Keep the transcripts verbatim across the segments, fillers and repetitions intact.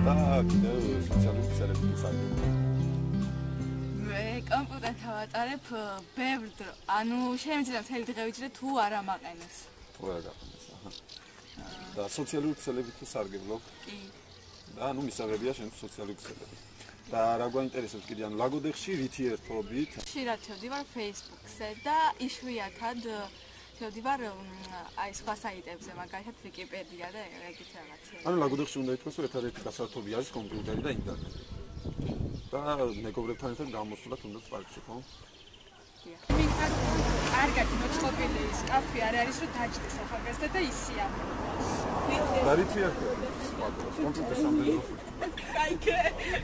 და კიდევ სოციალური ქსელებით საერთოდ. მე კომპიუტერთან ვატარებ ბევრ დრო. ანუ შემიძლია მთელი დღე ვიჭრე თუ არ ამაყენოს. თუ არ გაყენოს, აჰა. და სოციალური ქსელებით თუ სარგებლობ? კი. და ანუ მისაღებია შენ სოციალური ქსელები. და რა გვაინტერესებს კიდე ანუ ლაგოდეხში რითი ერთობით? ხშირად შევდივარ Facebook-ზე და იშვიათად შევდივარ აი სხვა საიტებზე, მაგალითად Wikipedia და ეგეთ რაღაცები. ანუ ლაგოდეხში უნდა ითქვას, რომ ერთადერთი გასართობი არის კომპიუტერი და ინტერნეტი. და მეგობრებთან ერთად გამოსვლათ უნდა პარკში, ხო? დიახ. მითხარ, კარგად მოწყობილი ის კაფე არ არის, რომ დაჭდეს ახალგაზრდა და ისიამოვნოს. და რითი ერთობით? კომპიუტერს ამდენს კაიქე.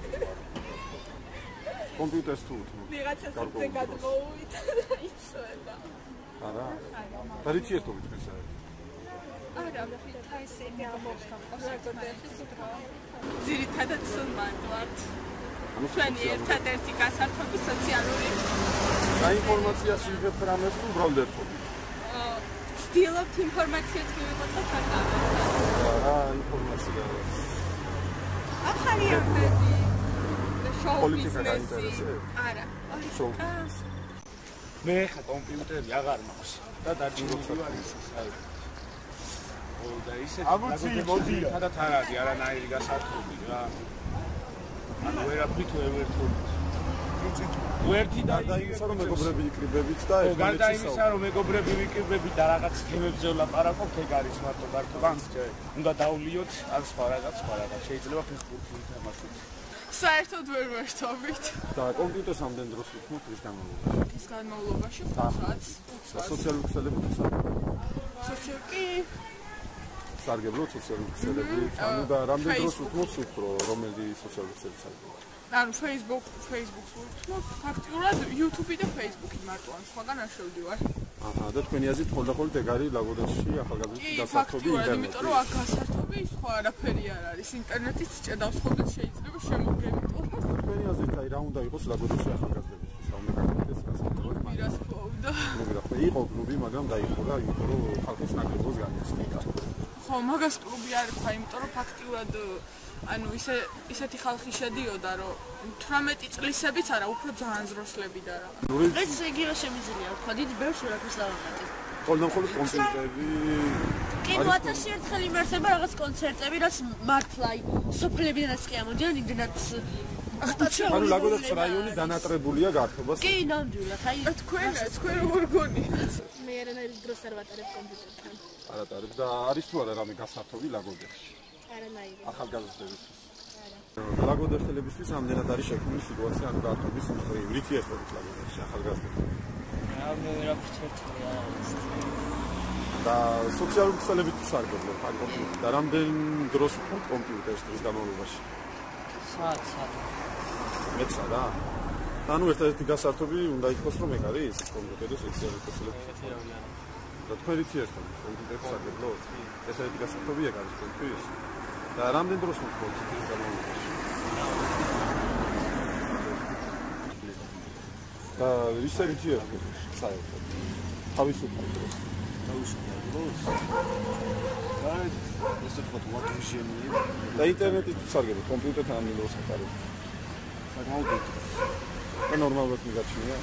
კომპიუტერს თუ უთმობ? ვიღაცა სიძე გადმოვიდა და იცოდა. არა. და რითი ერთობით ეს არის? არა, თაისები ამბობს გამყოსაკოდებში სიტყვა. ძირითადად სულმან ვართ. ანუ ჩვენი ერთადერთი გასართობი სოციალური და ინფორმაციას იღებთ რამეს თუ უბრალოდ ერთობით? აა, ვცდილობთ ინფორმაციას მივიღოთ და ჩატაროთ. რა ინფორმაცია? ახალი ამბები. პოლიტიკა გაინტერესებს? არა. შოუ. მე ხა კომპიუტერი აღარ მაქვს და დაჭირებული ვარ ის აი. ო და ისე ამოცი მოდია. სადაც არ არის არანაირი გასართობი რა. ანუ ვერაფრით ვერთობთ. ვერთი და და იმისა რომ მეგობრები ვიკრიბებით და ერთმანეთს გარდა იმისა რომ მეგობრები ვიკრიბებით და რაღაც თემებზე ვლაპარაკობთ, ეგ არის მარტო მარტო უნდა დავლიოთ ან სხვა რაღაც, სხვა რაღაც. შეიძლება ფეხბურთი ვითამაშოთ. საერთოდ ვერ ვერთობით. და კომპიუტერს ამდენ დროს ვუთმობთ ის განმავლობაში? ის განმავლობაში ხუთ საათს. სოციალური ქსელები თუ სარგებლობ? სოციალკი სარგებლობ სოციალური ქსელები. ანუ და რამდენ დროს ვუთმობთ უფრო რომელი სოციალური ქსელი სარგებლობ? ანუ Facebook, Facebook-ს ვუთმობ, ფაქტიურად YouTube და Facebook-ი მარტო ან სხვაგან არ შევდივარ. აჰა, და თქვენი აზრით ხოლმე ეგ არის ლაგოდეხში ახალგაზრდების გასართობი ინტერნეტი. იმიტომ რომ აქ გასართობი სხვა არაფერი არ არის. ინტერნეტიც ჭედავს ხოლმე შეიძლება შემოგემიტოს. თქვენი აზრით აი რა უნდა იყოს ლაგოდეხში ახალგაზრდებისთვის? რა უნდა გაკეთდეს გასართობად? მირას ხოვდა. მოგრახა იყო კლუბი, მაგრამ დაიხურა, იმიტომ რომ ხალხის ნაკლებობს განიცდიდა. ხო, მაგას კლუბი არ იყო, იმიტომ რომ ფაქტიურად ანუ ისე ისეთი ხალხი შედიოდა, რომ თვრამეტი წლისებიც არა, უფრო ძალიან ზროსლები და რა. ეს იგივე შემიძლია თქვა, დიდი ბევრს ვერაფერს დავამატებ. ხოლმე მხოლოდ კონცერტები. კი, ათასი ერთხელ იმართება რაღაც კონცერტები, რაც მართლა სოფლებიდანაც კი ამოდიან, იმდენად ანუ ლაგოდეხის რაიონი განატრებულია გართობას. კი, ნამდვილად. აი, თქვენ, თქვენ როგორ გონიათ? მე არანაირი დროს არ ვატარებ კომპიუტერთან. არ ატარებ და არის თუ არა რამე გასართობი ლაგოდეხში? არანაირი. ახალგაზრდებისთვის. არა. ლაგოდეხელებისთვის ამდენად არის შექმნილი სიტუაცია ანუ გართობის მხრივ. რითი ერთობით ლაგოდეხში ახალგაზრდები? მე ვერაფერს ერთობი არ არის. და სოციალური ქსელებით სარგებლობ ან კომპიუტერით და რამდენ დროს ვქონთ კომპიუტერს დღის განმავლობაში? საათ, საათ. მეცა რა. ანუ ერთადერთი გასართობი უნდა იყოს რომ ეგ არის კომპიუტერი სოციალური ქსელებით. და თქვენ რითი ერთობით კომპიუტერით სარგებლობთ? ერთადერთი გასართობი ეგ არის თქვენთვის? და რამდენ დროს ვქონთ დღის განმავლობაში? და ისე რითი ერთობით საერთოდ? თავისუფლად დროს. თავისუფლად დროს. და ესე ვთქვათ, ვატვიჟენი და ინტერნეტით სარგებლობ კომპიუტერთან ამდენ დროს ატარებ. საკმაოდ დიდ. და ნორმალურად მიგაჩნია.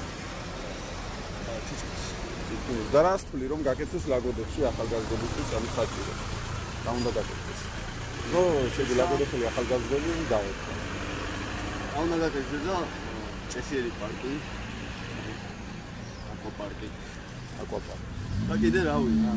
და რას თვლი რომ გაკეთდეს ლაგოდეხში ახალგაზრდებისთვის ამ საჭირო? რა უნდა გაკეთდეს? ნო, შეგვიძლია ლაგოდეხში ახალგაზრდები დავეთქვა. რა უნდა გაკეთდეს და წესიერი პარკი, აკვაპარკი, აკვაპარკი. და კიდე რავი რა.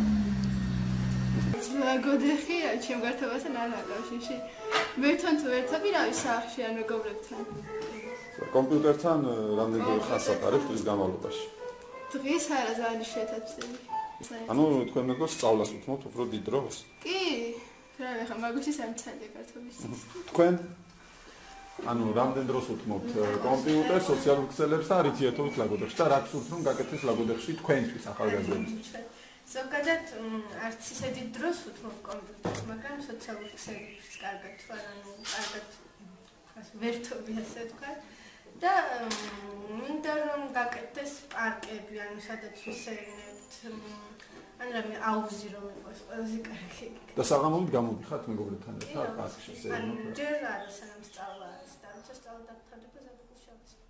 ლაგოდეხი ჩემ გართობასთან არ აკავშირში. ვერთთან თუ ერთობი რავი სახლში ან მეგობრებთან. კომპიუტერთან რამდენ დროს ხასატარებ დღის განმავლობაში? დღის არა ძალიან იშვიათად ვწევი. ანუ თქვენ მეგობრებს სწავლას უთმობთ უფრო დიდ დროს? კი, რა ვიხარ, მაგაში სამი წელი გართობის. თქვენ ანუ რამდენ დროს უთმობთ კომპიუტერს, სოციალურ ქსელებს და რითი ერთობით ლაგოდეხში და რა გსურთ რომ გაკეთდეს ლაგოდეხში თქვენთვის ახალგაზრდებისთვის? ზოგადად არც ისე დიდ დროს უთმობ კომპიუტერს, მაგრამ სოციალურ ქსელებს კარგად ვარ, ანუ კარგად ვერთობი ასე ვთქვათ. და მინდა რომ გაკეთდეს პარკები, ანუ სადაც ვისეირნებთ, ან რამე აუზი რომ იყოს ყველაზე კარგი. და საღამომდ გამოდიხართ მეგობრებთან ერთად პარკში ან ჯერ არის სანამ სწავლა არის და როცა სწავლა დაგთავდება ზაფხულში.